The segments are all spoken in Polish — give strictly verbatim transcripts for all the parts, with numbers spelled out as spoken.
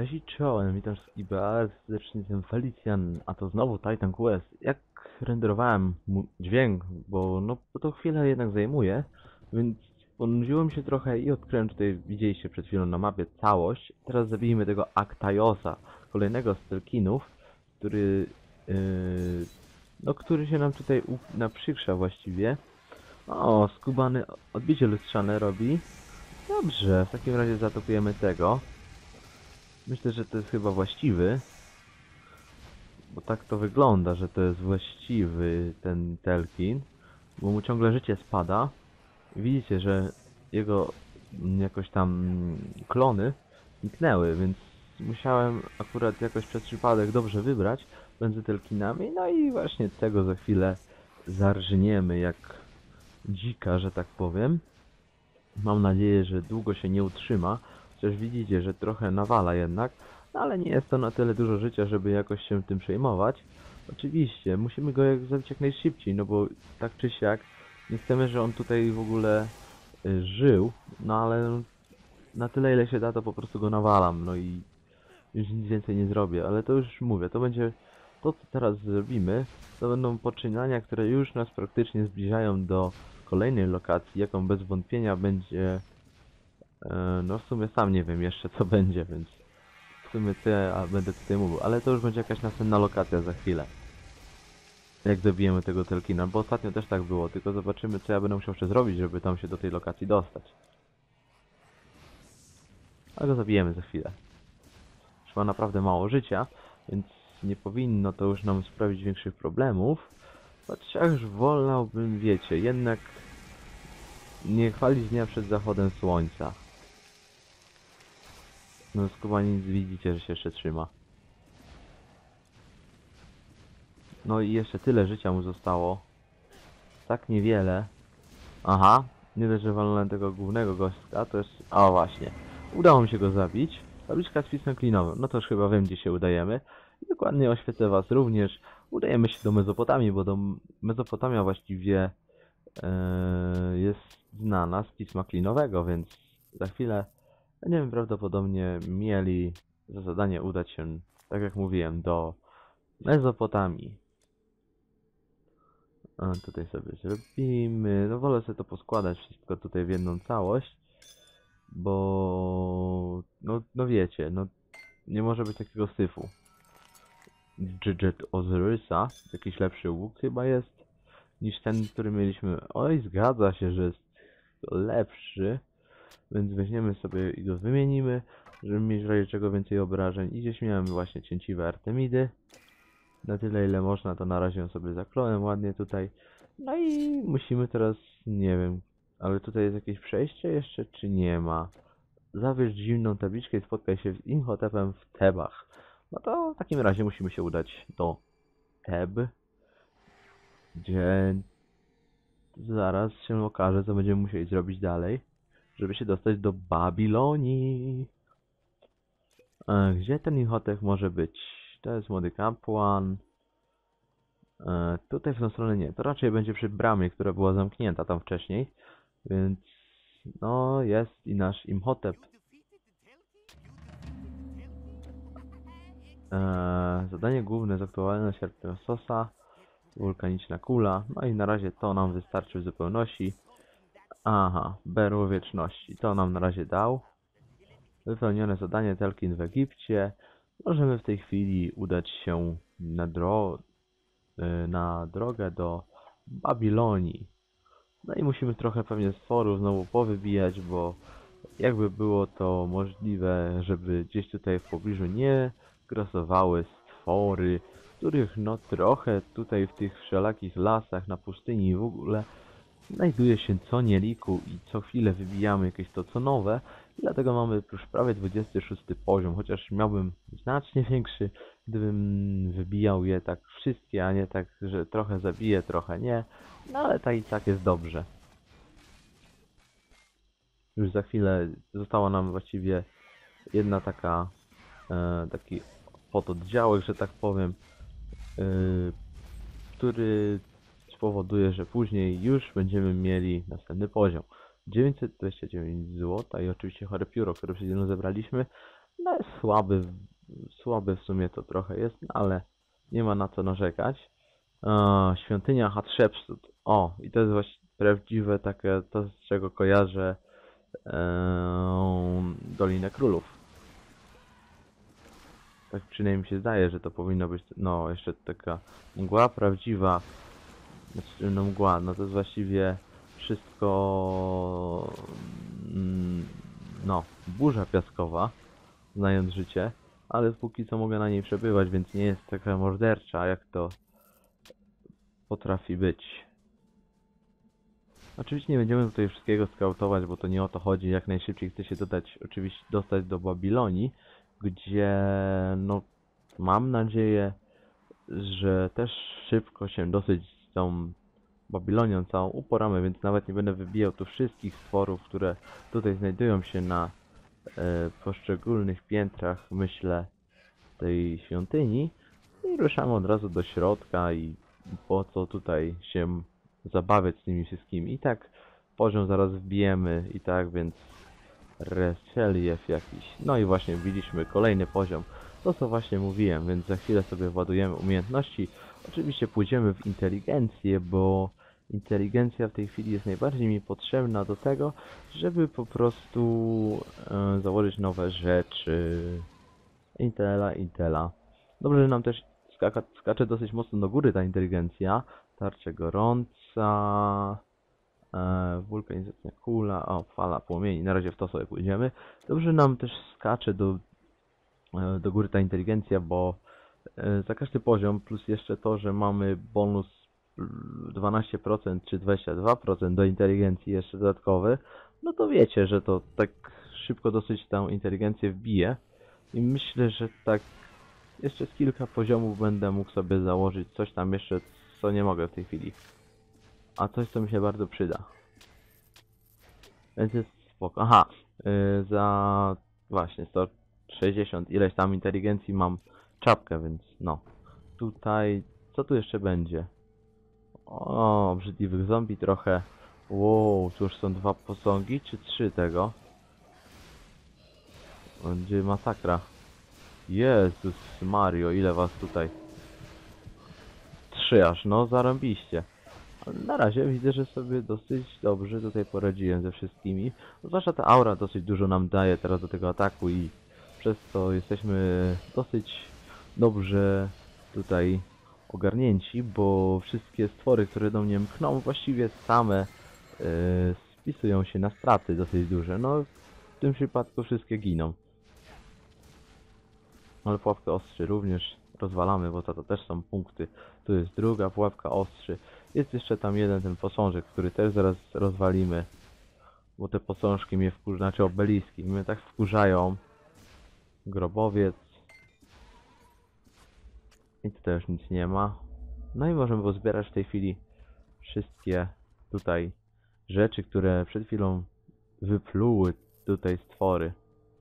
Cześć i czołem, witam wszystkich bardzo serdecznie, jestem Felicjan, a to znowu Titan Quest. Jak renderowałem mu dźwięk, bo no bo to chwilę jednak zajmuje, więc ponudziłem się trochę i odkryłem tutaj, widzieliście przed chwilą na mapie, całość. Teraz zabijmy tego Actaiosa, kolejnego z Telkinów, który, yy, no który się nam tutaj u- naprzykrza właściwie. O, skubany odbicie lustrzane robi. Dobrze, w takim razie zaatakujemy tego. Myślę, że to jest chyba właściwy, bo tak to wygląda, że to jest właściwy ten Telkin, bo mu ciągle życie spada. Widzicie, że jego mm, jakoś tam klony zniknęły, więc musiałem akurat jakoś przez przypadek dobrze wybrać między Telkinami, no i właśnie tego za chwilę zarżniemy jak dzika, że tak powiem. Mam nadzieję, że długo się nie utrzyma, chociaż widzicie, że trochę nawala jednak, no ale nie jest to na tyle dużo życia, żeby jakoś się tym przejmować. Oczywiście, musimy go jak zabić jak najszybciej, no bo tak czy siak nie chcemy, że on tutaj w ogóle y, żył, no ale na tyle ile się da, to po prostu go nawalam, no i już nic więcej nie zrobię, ale to już mówię, to będzie to, co teraz zrobimy, to będą poczynania, które już nas praktycznie zbliżają do kolejnej lokacji, jaką bez wątpienia będzie, e, no w sumie sam nie wiem jeszcze co będzie, więc w sumie tyle, a będę tutaj mówił, ale to już będzie jakaś następna lokacja za chwilę. Jak dobijemy tego Telkina, bo ostatnio też tak było, tylko zobaczymy co ja będę musiał jeszcze zrobić, żeby tam się do tej lokacji dostać. A go zabijemy za chwilę. Już ma naprawdę mało życia, więc nie powinno to już nam sprawić większych problemów. Chociaż wolałbym, wiecie, jednak nie chwalić dnia przed zachodem słońca. No skubani widzicie, że się jeszcze trzyma. No i jeszcze tyle życia mu zostało. Tak niewiele. Aha, nie dość, że walnąłem tego głównego gościa, to jest... O właśnie. Udało mi się go zabić. Tabliczka z pismem klinowym. No to już chyba wiem, gdzie się udajemy. I dokładnie oświecę was również. Udajemy się do Mezopotamii, bo do Mezopotamia właściwie e, jest znana z pisma klinowego, więc za chwilę będziemy prawdopodobnie mieli za zadanie udać się, tak jak mówiłem, do Mezopotamii. A tutaj sobie zrobimy. No wolę sobie to poskładać wszystko tutaj w jedną całość, bo no, no wiecie, no nie może być takiego syfu. Dżdżet Ozyrysa, jakiś lepszy łuk chyba jest niż ten, który mieliśmy. Oj, zgadza się, że jest lepszy, więc weźmiemy sobie i go wymienimy, żeby mieć w razie czego więcej obrażeń. I gdzieś miałem właśnie cięciwe Artemidy. Na tyle ile można, to na razie ją sobie zakląłem ładnie tutaj. No i musimy teraz, nie wiem, ale tutaj jest jakieś przejście jeszcze, czy nie ma? Zawierz zimną tabliczkę i spotkaj się z Imhotepem w Tebach. No to w takim razie musimy się udać do Teb, gdzie zaraz się okaże, co będziemy musieli zrobić dalej, żeby się dostać do Babilonii. E, gdzie ten Imhotep może być? To jest młody kapłan. E, tutaj w tą stronę nie. To raczej będzie przy bramie, która była zamknięta tam wcześniej. Więc no jest i nasz Imhotep. E, zadanie główne z aktualne sierpnia Sosa. Wulkaniczna kula. No i na razie to nam wystarczy w zupełności. Aha, berło wieczności. To nam na razie dał. Wypełnione zadanie Telkin w Egipcie. Możemy w tej chwili udać się na, dro y, na drogę do Babilonii. No i musimy trochę pewnie stworów znowu powybijać, bo jakby było to możliwe, żeby gdzieś tutaj w pobliżu nie grasowały stwory, których no trochę tutaj w tych wszelakich lasach, na pustyni i w ogóle znajduje się co nieliku i co chwilę wybijamy jakieś to co nowe, dlatego mamy już prawie dwudziesty szósty poziom, chociaż miałbym znacznie większy, gdybym wybijał je tak wszystkie, a nie tak, że trochę zabiję, trochę nie, no ale tak i tak jest dobrze. Już za chwilę została nam właściwie jedna taka, e, taki pododdziałek, że tak powiem, e, który spowoduje, że później już będziemy mieli następny poziom. dziewięćset dwadzieścia dziewięć złota i oczywiście chore pióro, które przed chwilą zebraliśmy. No jest słaby, słaby w sumie to trochę jest, no ale nie ma na co narzekać. E, świątynia Hatshepsut. O, i to jest właśnie prawdziwe takie, to z czego kojarzę e, Dolinę Królów. Tak przynajmniej mi się zdaje, że to powinno być, no jeszcze taka mgła prawdziwa, znaczy no mgła, no to jest właściwie wszystko, mm, no, burza piaskowa, znając życie, ale póki co mogę na niej przebywać, więc nie jest taka mordercza, jak to potrafi być. Oczywiście nie będziemy tutaj wszystkiego skautować, bo to nie o to chodzi. Jak najszybciej chcę się dodać, oczywiście dostać do Babilonii, gdzie no mam nadzieję, że też szybko się dosyć z tą Babilonią całą uporamy, więc nawet nie będę wybijał tu wszystkich stworów, które tutaj znajdują się na e, poszczególnych piętrach, myślę, tej świątyni. I ruszamy od razu do środka i po co tutaj się zabawiać z tymi wszystkimi. I tak poziom zaraz wbijemy i tak, więc relief jakiś. No i właśnie widzieliśmy kolejny poziom. To co właśnie mówiłem, więc za chwilę sobie władujemy umiejętności. Oczywiście pójdziemy w inteligencję, bo inteligencja w tej chwili jest najbardziej mi potrzebna do tego, żeby po prostu e, założyć nowe rzeczy. Intela, Intela. Dobrze, że nam też skaka, skacze dosyć mocno do góry ta inteligencja. Tarcze gorąca, e, wulkanizacja kula, o, fala płomieni. Na razie w to sobie pójdziemy. Dobrze, że nam też skacze do, e, do góry ta inteligencja, bo e, za każdy poziom, plus jeszcze to, że mamy bonus dwanaście procent czy dwadzieścia dwa procent do inteligencji jeszcze dodatkowy, no to wiecie, że to tak szybko dosyć tę inteligencję wbije. I myślę, że tak jeszcze z kilka poziomów będę mógł sobie założyć coś tam jeszcze, co nie mogę w tej chwili. A coś, co mi się bardzo przyda. Więc jest spoko. Aha, yy, za właśnie sto sześćdziesiąt ileś tam inteligencji mam czapkę, więc no. Tutaj, co tu jeszcze będzie? O, obrzydliwych zombie trochę. Wow, tu już są dwa posągi, czy trzy tego? Będzie masakra. Jezus Mario, ile was tutaj? Trzy aż, no zarąbiście. Ale na razie widzę, że sobie dosyć dobrze tutaj poradziłem ze wszystkimi. Zwłaszcza ta aura dosyć dużo nam daje teraz do tego ataku i przez to jesteśmy dosyć dobrze tutaj ogarnięci, bo wszystkie stwory, które do mnie mkną, właściwie same yy, spisują się na straty dosyć duże. No w tym przypadku wszystkie giną. Ale pułapkę ostrzy również rozwalamy, bo za to też są punkty. Tu jest druga pułapka ostrzy. Jest jeszcze tam jeden ten posążek, który też zaraz rozwalimy. Bo te posążki mnie wkurzają, znaczy obeliski, mnie tak wkurzają. Grobowiec. I tutaj już nic nie ma. No i możemy pozbierać w tej chwili wszystkie tutaj rzeczy, które przed chwilą wypluły tutaj stwory.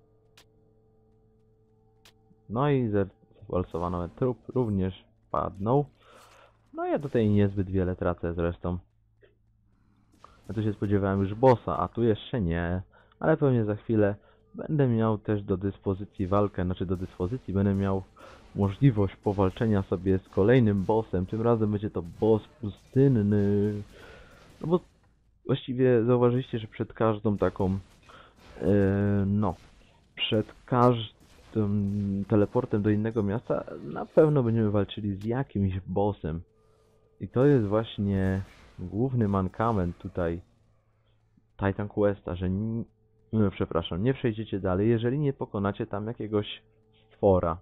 No i zwalsowany trup również padnął. No ja tutaj niezbyt wiele tracę zresztą. Ja tu się spodziewałem już bossa, a tu jeszcze nie. Ale pewnie za chwilę będę miał też do dyspozycji walkę, znaczy do dyspozycji będę miał możliwość powalczenia sobie z kolejnym bossem. Tym razem będzie to boss pustynny. No bo właściwie zauważyliście, że przed każdą taką yy, no przed każdym teleportem do innego miasta na pewno będziemy walczyli z jakimś bossem. I to jest właśnie główny mankament tutaj Titan Questa, że nie, no, przepraszam, nie przejdziecie dalej, jeżeli nie pokonacie tam jakiegoś stwora,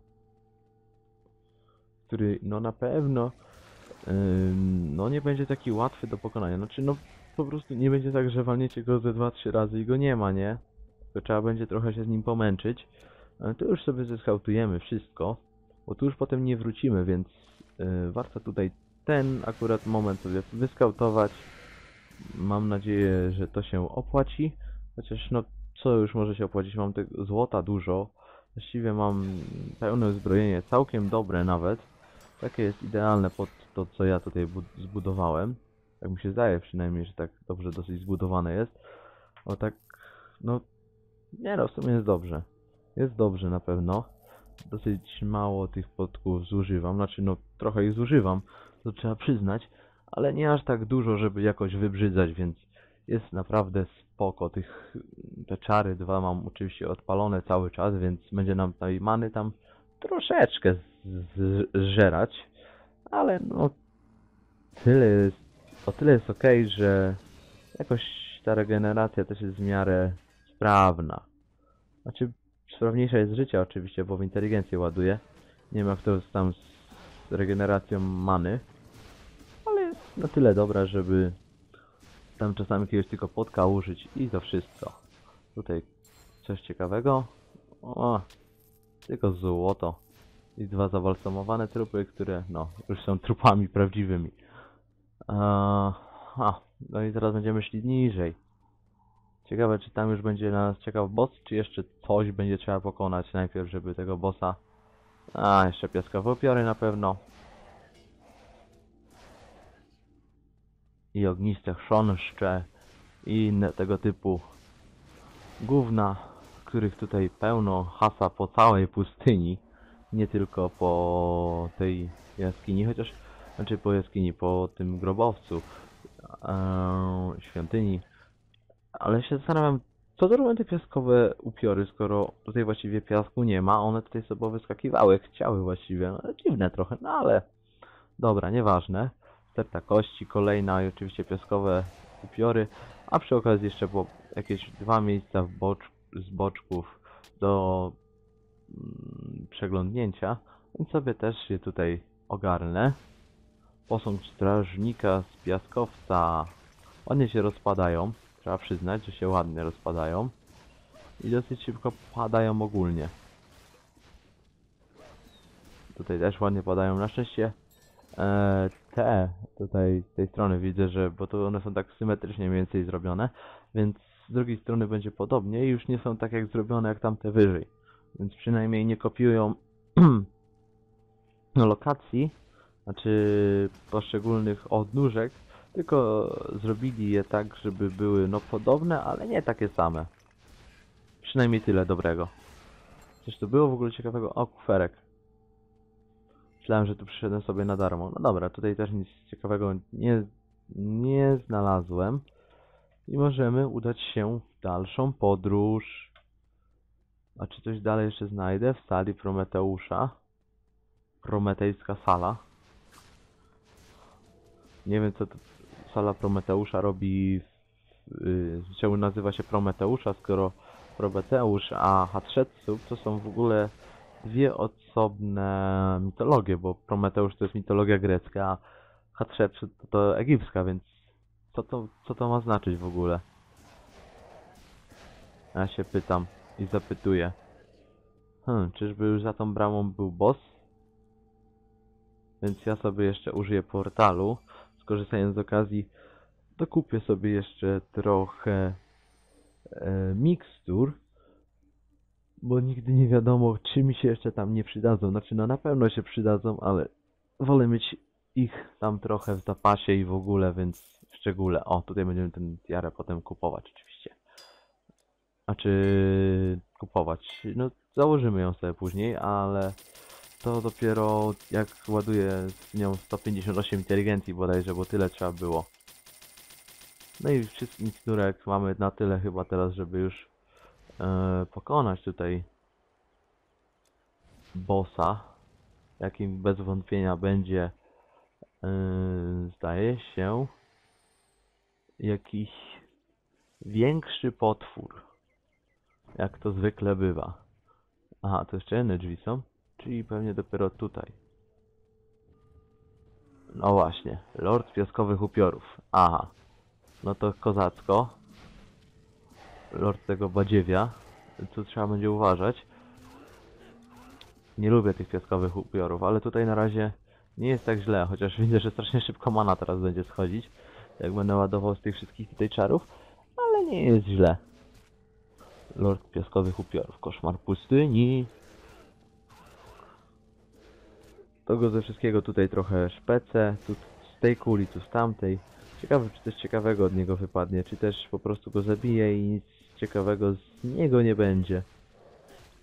który no na pewno yy, no nie będzie taki łatwy do pokonania. Znaczy no po prostu nie będzie tak, że walniecie go ze dwa trzy razy i go nie ma, nie? Tylko trzeba będzie trochę się z nim pomęczyć. Ale to już sobie zeskautujemy wszystko, bo tu już potem nie wrócimy, więc yy, warto tutaj ten akurat moment sobie wyskautować. Mam nadzieję, że to się opłaci. Chociaż no, co już może się opłacić? Mam tego złota dużo. Właściwie mam pełne uzbrojenie, całkiem dobre nawet. Takie jest idealne pod to, co ja tutaj zbudowałem. Tak mi się zdaje przynajmniej, że tak dobrze dosyć zbudowane jest. O tak, no, nie no, w sumie jest dobrze. Jest dobrze na pewno. Dosyć mało tych podków zużywam, znaczy no trochę ich zużywam, to trzeba przyznać, ale nie aż tak dużo, żeby jakoś wybrzydzać, więc jest naprawdę spoko. Tych, te czary dwa mam oczywiście odpalone cały czas, więc będzie nam tej many tam troszeczkę z- zżerać, ale no tyle jest, o tyle jest ok, że jakoś ta regeneracja też jest w miarę sprawna. Znaczy, sprawniejsza jest życie oczywiście, bo w inteligencję ładuje. Nie wiem jak to jest tam z regeneracją many, ale jest na tyle dobra, żeby tam czasami jakiegoś tylko potka użyć i to wszystko. Tutaj coś ciekawego. O, tylko złoto. I dwa zabalsamowane trupy, które no, już są trupami prawdziwymi. Eee, a, no i teraz będziemy szli niżej. Ciekawe, czy tam już będzie na nas czekał boss, czy jeszcze coś będzie trzeba pokonać najpierw, żeby tego bossa... A, jeszcze piaskowe upiory na pewno. I ogniste chrząszcze. I inne tego typu gówna, których tutaj pełno hasa po całej pustyni. Nie tylko po tej jaskini, chociaż... Znaczy po jaskini, po tym grobowcu. Eee, świątyni. Ale się zastanawiam, co to robią te piaskowe upiory, skoro tutaj właściwie piasku nie ma, one tutaj sobie wyskakiwały, chciały właściwie, no dziwne trochę, no ale dobra, nieważne. Sterta kości, kolejna i oczywiście piaskowe upiory, a przy okazji jeszcze było jakieś dwa miejsca w bocz, z boczków do mm, przeglądnięcia, więc sobie też je tutaj ogarnę. Posąg strażnika z piaskowca, ładnie się rozpadają. Trzeba przyznać, że się ładnie rozpadają. I dosyć szybko padają ogólnie. Tutaj też ładnie padają. Na szczęście e, te tutaj z tej strony widzę, że bo to one są tak symetrycznie mniej więcej zrobione, więc z drugiej strony będzie podobnie i już nie są tak jak zrobione jak tamte wyżej. Więc przynajmniej nie kopiują lokacji, znaczy poszczególnych odnóżek, tylko zrobili je tak, żeby były no podobne, ale nie takie same. Przynajmniej tyle dobrego. Coś tu było w ogóle ciekawego? O, kuferek. Myślałem, że tu przyszedłem sobie na darmo. No dobra, tutaj też nic ciekawego nie, nie znalazłem. I możemy udać się w dalszą podróż. A czy coś dalej jeszcze znajdę? W sali Prometeusza. Prometejska sala. Nie wiem co to sala Prometeusza robi. Yy, czemu nazywa się Prometeusza, skoro Prometeusz a Hatshepsut to są w ogóle dwie osobne mitologie, bo Prometeusz to jest mitologia grecka, a Hatshepsut to, to egipska, więc co to, co to ma znaczyć w ogóle? Ja się pytam i zapytuję. Hmm, czyżby już za tą bramą był boss? Więc ja sobie jeszcze użyję portalu, skorzystając z okazji dokupię sobie jeszcze trochę e, mikstur, bo nigdy nie wiadomo, czy mi się jeszcze tam nie przydadzą. Znaczy, no na pewno się przydadzą, ale wolę mieć ich tam trochę w zapasie i w ogóle, więc w szczególe. O, tutaj będziemy ten tiarę potem kupować oczywiście. Znaczy, kupować. No, założymy ją sobie później, ale to dopiero jak ładuję z nią sto pięćdziesiąt osiem inteligencji bodajże, bo tyle trzeba było. No i wszystkich miksturek mamy na tyle chyba teraz, żeby już e, pokonać tutaj bossa, jakim bez wątpienia będzie, e, zdaje się, jakiś większy potwór, jak to zwykle bywa. Aha, to jeszcze inne drzwi są, czyli pewnie dopiero tutaj. No właśnie, Lord Piaskowych Upiorów. Aha, no to kozacko. Lord tego badziewia, tu trzeba będzie uważać. Nie lubię tych piaskowych upiorów, ale tutaj na razie nie jest tak źle, chociaż widzę, że strasznie szybko mana teraz będzie schodzić, jak będę ładował z tych wszystkich tutaj czarów, ale nie jest źle. Lord piaskowych upiorów, koszmar pustyni. Tego ze wszystkiego tutaj trochę szpecę, tu z tej kuli, tu z tamtej. Ciekawe, czy coś ciekawego od niego wypadnie, czy też po prostu go zabiję i nic ciekawego z niego nie będzie.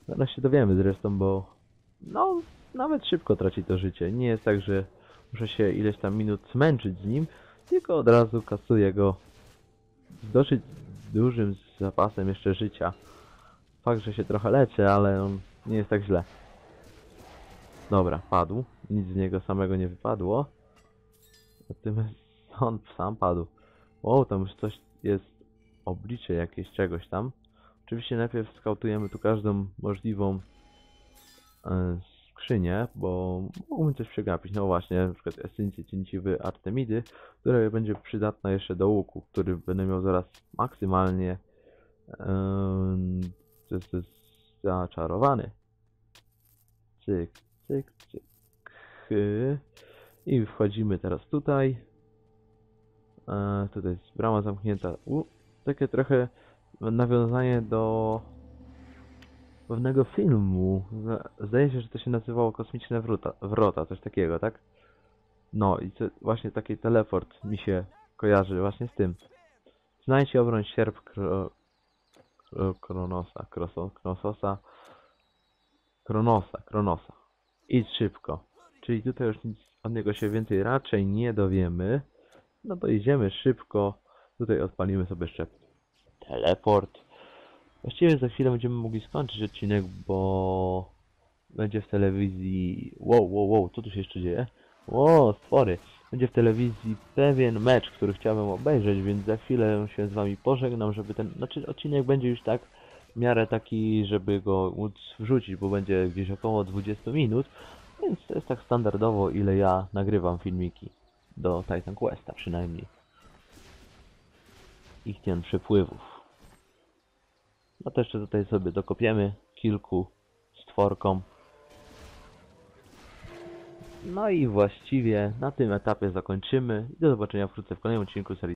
Zaraz się dowiemy zresztą, bo no, nawet szybko traci to życie. Nie jest tak, że muszę się ileś tam minut zmęczyć z nim, tylko od razu kasuję go z dosyć dużym zapasem jeszcze życia. Fakt, że się trochę leczę, ale on nie jest tak źle. Dobra, padł. Nic z niego samego nie wypadło. Natomiast on sam padł. O, tam już coś jest, oblicze jakieś czegoś tam. Oczywiście najpierw skautujemy tu każdą możliwą e, skrzynię, bo mógłbym coś przegapić. No właśnie, na przykład esencję cięciwy Artemidy, która będzie przydatna jeszcze do łuku, który będę miał zaraz maksymalnie em, to jest, to jest zaczarowany. Cyk, cyk, cyk. Hy. I wchodzimy teraz tutaj. E, tutaj jest brama zamknięta. U, takie trochę nawiązanie do pewnego filmu. Zda- Zdaje się, że to się nazywało Kosmiczne Wrota, Wrota, coś takiego, tak? No i to, właśnie taki teleport mi się kojarzy właśnie z tym. Znajdź i obroń sierp kro, kro, Kronosa, Kroso, Krososa, Kronosa, Kronosa. Idź szybko. Czyli tutaj już nic od niego się więcej raczej nie dowiemy. No to idziemy szybko. Tutaj odpalimy sobie jeszcze teleport. Właściwie za chwilę będziemy mogli skończyć odcinek, bo będzie w telewizji... Wow, wow, wow, co tu się jeszcze dzieje? Ło, stwory. Będzie w telewizji pewien mecz, który chciałbym obejrzeć, więc za chwilę się z wami pożegnam, żeby ten... Znaczy odcinek będzie już tak w miarę taki, żeby go móc wrzucić, bo będzie gdzieś około dwadzieścia minut, więc to jest tak standardowo, ile ja nagrywam filmiki do Titan Questa przynajmniej. Ich ten przepływów. No to jeszcze tutaj sobie dokopiemy kilku stworkom. No i właściwie na tym etapie zakończymy. Do zobaczenia wkrótce w kolejnym odcinku serii